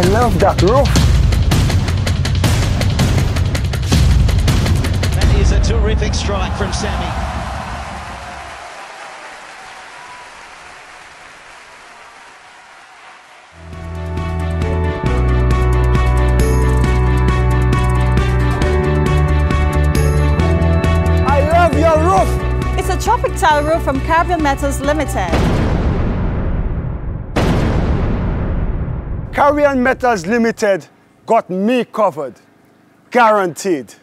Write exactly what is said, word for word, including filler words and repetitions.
I love that roof. That is a terrific strike from Sammy. I love your roof. It's a tropic tile roof from Allbiz Metals Limited. Allbiz Metals Limited got me covered. Guaranteed.